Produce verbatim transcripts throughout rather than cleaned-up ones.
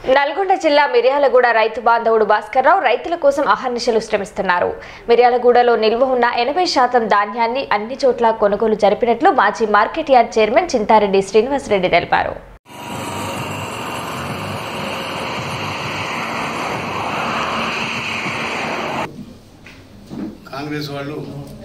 నల్గొండ జిల్లా మిర్యాలగూడ రైతు బాంధవుడు భాస్కర్రావు రైతుల కోసం అహర్నిశలు శ్రమిస్తున్నారు. మిర్యాలగూడలో నిల్వ ఉన్న ఎనభై శాతం ధాన్యాన్ని అన్ని చోట్ల కొనుగోలు జరిపినట్లు మాజీ market yard chairman Chintareddy Srinivasareddy తెలిపారు. కాంగ్రెస్ వాళ్ళు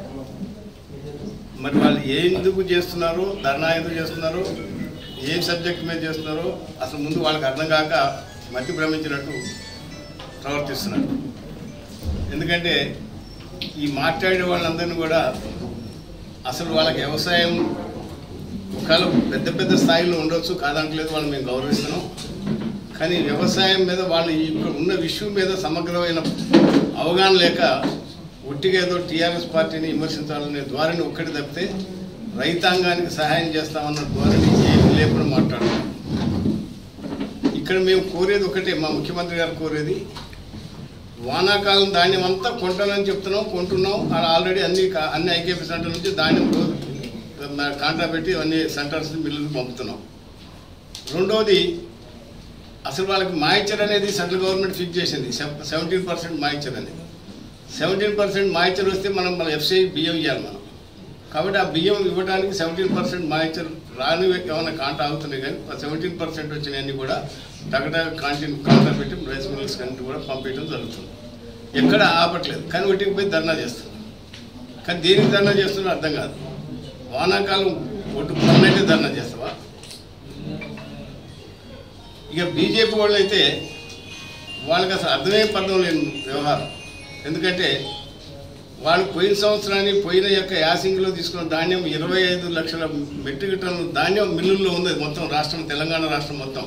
మరి వాళ్ళు ఎందుకు చేస్తున్నారు, ధర్నా ఎందుకు చేస్తున్నారు, ఏ సబ్జెక్ట్ మీద చేస్తున్నారో అసలు ముందు వాళ్ళకి అర్థం కాక మతి భ్రమించినట్టు ప్రవర్తిస్తున్నారు. ఎందుకంటే ఈ మాట్లాడే వాళ్ళందరినీ కూడా అసలు వాళ్ళకి వ్యవసాయం ఒకవేళ పెద్ద పెద్ద స్థాయిలో ఉండొచ్చు, కాదంటలేదు, వాళ్ళు మేము గౌరవిస్తున్నాం. కానీ వ్యవసాయం మీద వాళ్ళు ఇక్కడ ఉన్న విషయం మీద సమగ్రమైన అవగాహన లేక ఒట్టిగా ఏదో టీఆర్ఎస్ పార్టీని విమర్శించాలనే ద్వారాని ఒక్కటి తప్పితే రైతాంగానికి సహాయం చేస్తామన్న ద్వారాని ఏమి లేకుండా మాట్లాడుతున్నాం. ఇక్కడ మేము కోరేది ఒకటే, మా ముఖ్యమంత్రి గారు కోరేది వానాకాలం ధాన్యం అంతా కొంటానని చెప్తున్నాం, కొంటున్నాం. ఆల్రెడీ అన్ని అన్ని ఐకేపీ సెంటర్ నుంచి ధాన్యం కాంట్రా పెట్టి అన్ని సెంటర్స్ మిల్లులకు పంపుతున్నాం. రెండవది అసలు వాళ్ళకి మాయిచర్ అనేది సెంట్రల్ గవర్నమెంట్ ఫిక్స్ చేసింది, సెవెంటీన్ పర్సెంట్ మాయిచర్ అనేది. సెవెంటీన్ పర్సెంట్ మాయిచర్ వస్తే మనం మన ఎఫ్సిఐ బియ్యం ఇవ్వాలి మనం. కాబట్టి ఆ బియ్యం ఇవ్వడానికి సెవెంటీన్ పర్సెంట్ మాయిచర్ రాని ఏమైనా కాంటా అవుతున్నాయి, కానీ సెవెంటీన్ పర్సెంట్ వచ్చినవన్నీ కూడా టగటా కాంటిన్ కాంటా పెట్టి రైస్ మిల్స్ కంటే కూడా పంపించడం జరుగుతుంది. ఎక్కడ ఆపట్లేదు, కానీ ఒట్టికి పోయి ధర్నా చేస్తున్నారు. కానీ దేనికి ధర్నా చేస్తున్నా అర్థం కాదు. వానాకాలం ఒట్టు పన్నైతే ధర్నా చేస్తావా? ఇక బీజేపీ వాళ్ళు అయితే వాళ్ళకి అసలు అర్థమే పర్థం లేని వ్యవహారం. ఎందుకంటే వాళ్ళు పోయిన సంవత్సరాన్ని పోయిన యొక్క యాసింగ్లో తీసుకున్న ధాన్యం ఇరవై ఐదు లక్షల మెట్రిక్ టన్నుల ధాన్యం మిల్లుల్లో ఉంది మొత్తం రాష్ట్రం, తెలంగాణ రాష్ట్రం మొత్తం.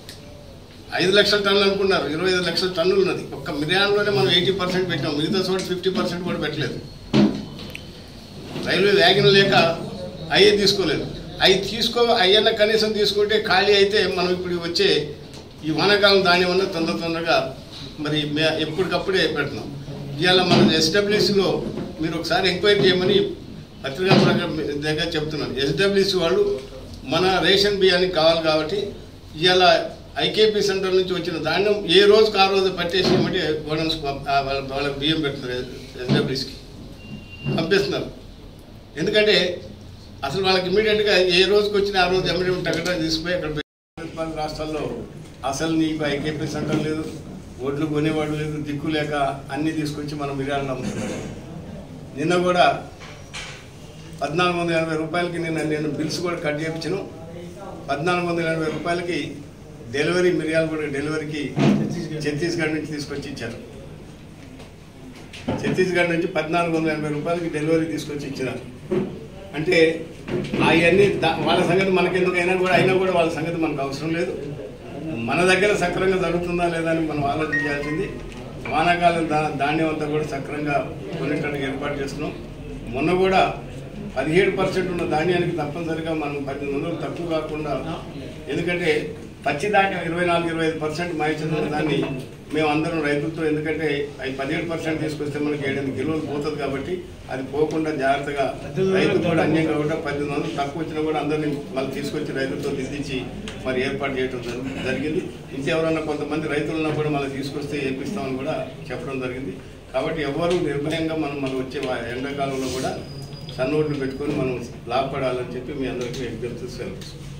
ఐదు లక్షల టన్నులు అనుకున్నారు, ఇరవై ఐదు లక్షల టన్నులు ఉన్నది. ఒక్క మిర్యాలలోనే మనం ఎయిటీ పర్సెంట్ పెట్టాం, మిగతా చోట ఫిఫ్టీ పర్సెంట్ కూడా పెట్టలేదు. రైల్వే వ్యాగన్ లేక అయ్యే తీసుకోలేదు. అవి తీసుకో అయ్యన్న కనీసం తీసుకుంటే ఖాళీ అయితే మనం ఇప్పుడు వచ్చే ఈ వానాకాలం ధాన్యం అన్న తొందర తొందరగా మరి ఎప్పటికప్పుడే పెడుతున్నాం. ఇవాళ మన ఎస్డబ్ల్యూసీలో మీరు ఒకసారి ఎంక్వైరీ చేయమని పత్రికా దగ్గర చెప్తున్నాను. ఎస్డబ్ల్యూసీ వాళ్ళు మన రేషన్ బియ్యానికి కావాలి కాబట్టి ఇవాళ ఐకేపీ సెంటర్ నుంచి వచ్చిన ధాన్యం ఏ రోజుకు ఆ రోజు పట్టేసి ఏమంటే గోడౌన్స్ వాళ్ళకి బియ్యం పెడుతున్నారు, ఎస్డబ్ల్యూసీకి పంపిస్తున్నారు. ఎందుకంటే అసలు వాళ్ళకి ఇమీడియట్గా ఏ రోజుకి వచ్చిన ఆ రోజు ఎమ్మడి టగటా తీసుకుపోయి అక్కడ రాష్ట్రాల్లో అసలు నీకు ఐకేపీ సెంటర్ లేదు, ఒడ్లు కొనేవాడు లేదు, దిక్కు లేక అన్నీ తీసుకొచ్చి మనం మిర్యాలలో అమ్ముతున్నాం. నిన్న కూడా పద్నాలుగు వందల ఎనభై రూపాయలకి నిన్న నేను బిల్స్ కూడా కట్ చేయించాను. పద్నాలుగు వందల ఎనభై రూపాయలకి డెలివరీ మిర్యాల కూడా డెలివరీకి ఛత్తీస్గఢ్ నుంచి తీసుకొచ్చి ఇచ్చారు. ఛత్తీస్గఢ్ నుంచి పద్నాలుగు వందల ఎనభై రూపాయలకి డెలివరీ తీసుకొచ్చి ఇచ్చినారు. అంటే అవన్నీ వాళ్ళ సంగతి మనకెందుకైనా కూడా అయినా కూడా వాళ్ళ సంగతి మనకు అవసరం లేదు. మన దగ్గర సక్రంగా జరుగుతుందా లేదా అని మనం ఆలోచించాల్సింది. వానాకాలం దా ధాన్యం అంతా కూడా సక్రంగా కొనేటట్టుగా ఏర్పాటు చేస్తున్నాం. మొన్న కూడా పదిహేడు పర్సెంట్ ఉన్న ధాన్యానికి తప్పనిసరిగా మనం పద్దెనిమిది వందలు తక్కువ కాకుండా, ఎందుకంటే పచ్చి ధాన్యం ఇరవై నాలుగు ఇరవై ఐదు పర్సెంట్ మాయించిన దాన్ని మేము అందరం రైతులతో, ఎందుకంటే అవి పదిహేడు పర్సెంట్ తీసుకొస్తే మనకి ఏడెనిమిది కిలోలు పోతుంది కాబట్టి అది పోకుండా జాగ్రత్తగా రైతులు కూడా అన్యం కాబట్టి పద్దెనిమిది వందలు తక్కువ వచ్చినా కూడా అందరినీ మళ్ళీ తీసుకొచ్చి రైతులతో దిద్దించి మరి ఏర్పాటు చేయడం జరిగింది. ఇంకెవరన్నా కొంతమంది రైతులన్నా కూడా మళ్ళీ తీసుకొస్తే ఏపిస్తామని కూడా చెప్పడం జరిగింది. కాబట్టి ఎవరు నిర్భయంగా మనం మళ్ళీ వచ్చే ఎండాకాలంలో కూడా సన్నోట్లు పెట్టుకొని మనం లాభపడాలని చెప్పి మీ అందరికీ విజ్ఞప్తి చేస్తున్నాం.